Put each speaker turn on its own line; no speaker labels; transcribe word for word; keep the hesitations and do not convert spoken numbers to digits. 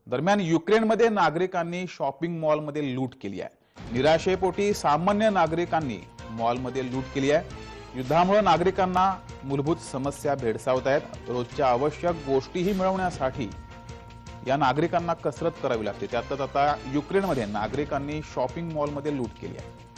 दरम्यान युक्रेनमध्ये नागरिकांनी शॉपिंग मॉलमध्ये लूट केली आहे। निराशेपोटी सामान्य नागरिकांनी मॉलमध्ये लूट केली आहे। युद्धामुळे नागरिकांना मूलभूत समस्या भेडसावत आहेत। रोजच्या आवश्यक गोष्टीही मिळवण्यासाठी या नागरिकांना कसरत करावी लागते। त्यातच आता युक्रेनमध्ये नागरिकांनी शॉपिंग मॉलमध्ये लूट केली आहे।